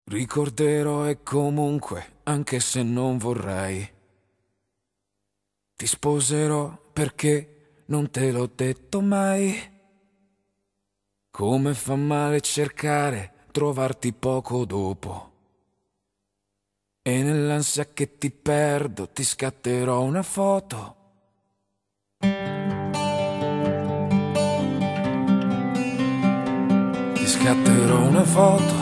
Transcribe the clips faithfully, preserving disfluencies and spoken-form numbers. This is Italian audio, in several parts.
Ricorderò e comunque, anche se non vorrei, ti sposerò perché non te l'ho detto mai. Come fa male cercare, trovarti poco dopo. E nell'ansia che ti perdo ti scatterò una foto. Ti scatterò una foto.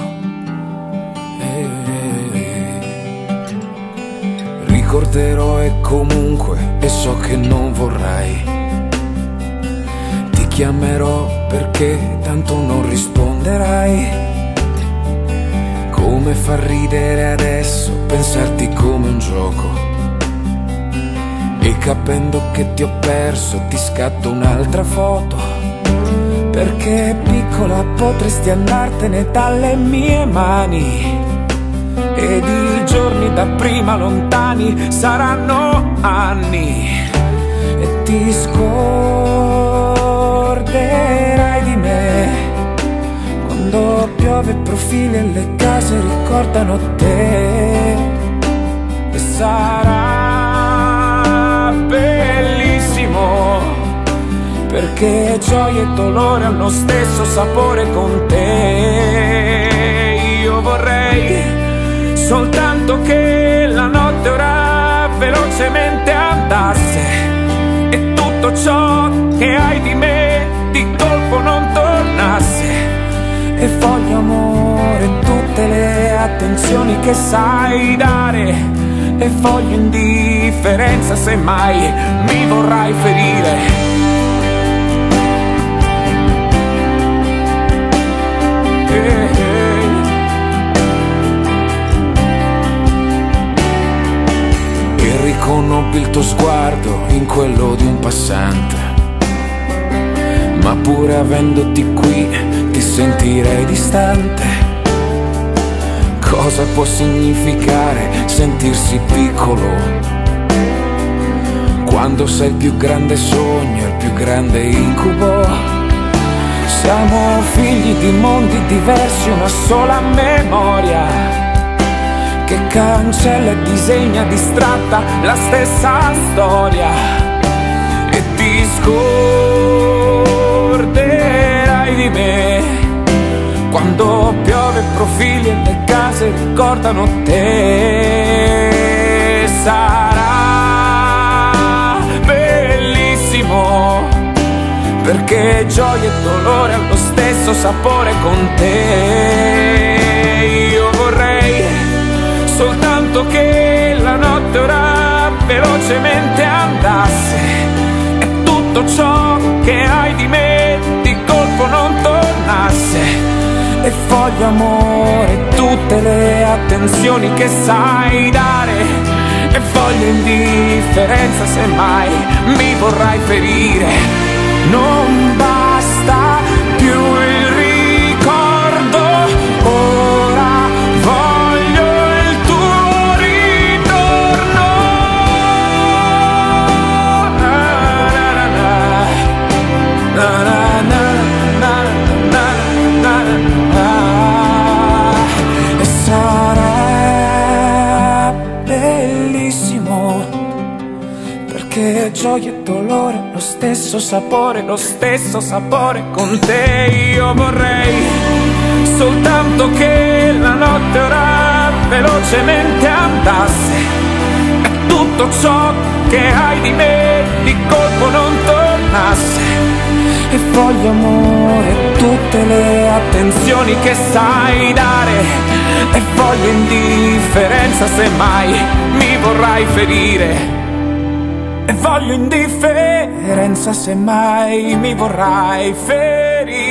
Ricorderò e comunque, e so che non vorrai. Ti chiamerò perché tanto non risponderai. Come fa ridere adesso pensarti come un gioco. E capendo che ti ho perso ti scatto un'altra foto. Perché piccola potresti andartene dalle mie mani. Ed i giorni da prima lontani saranno anni. E ti scorderai di me quando piove profili e le case ricordano te. E sarà bellissimo, perché gioia e dolore hanno lo stesso sapore con te. Io vorrei soltanto che la notte ora velocemente andasse e tutto ciò che hai di me di colpo non tornasse. E voglio amore, tutte le attenzioni che sai dare. E voglio indifferenza se mai mi vorrai ferire. Riconobbi il tuo sguardo in quello di un passante, ma pure avendoti qui ti sentirei distante. Cosa può significare sentirsi piccolo quando sei il più grande sogno, il più grande incubo? Siamo figli di mondi diversi, una sola memoria che cancella e disegna distratta la stessa storia. E ti scorderai di me quando piove profili e le case ricordano te. Sarà bellissimo, perché gioia e dolore hanno lo stesso sapore con te. Io vorrei soltanto che la notte ora velocemente andasse e tutto ciò che hai di me di colpo non tornasse. E voglio amore, tutte le attenzioni che sai dare. E voglio indifferenza se mai mi vorrai ferire. Non basta più il ricordo, ora voglio il tuo ritorno. Na, na, na, na, na, na, na, na, na. E sarà bellissimo, perché gioia e dolore lo stesso sapore, lo stesso sapore con te. Io vorrei soltanto che la notte ora velocemente andasse e tutto ciò che hai di me di colpo non tornasse. E voglio amore, tutte le attenzioni che sai dare. E voglio indifferenza se mai mi vorrai ferire. E voglio indifferenza se mai mi vorrai ferire.